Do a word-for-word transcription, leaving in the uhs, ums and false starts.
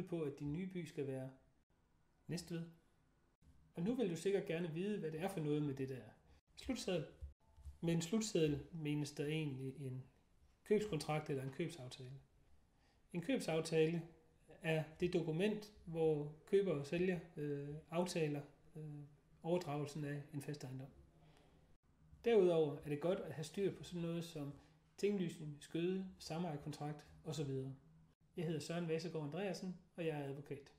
på, at din nye by skal være Næstved. Og nu vil du sikkert gerne vide, hvad det er for noget med det der slutseddel. Med en slutseddel menes der egentlig en købskontrakt eller en købsaftale. En købsaftale er det dokument, hvor køber og sælger øh, aftaler øh, overdragelsen af en fast ejendom. Derudover er det godt at have styr på sådan noget som tinglysning, skøde, samejerkontrakt osv. Jeg hedder Søren Vasegaard Andreasen, og jeg er advokat.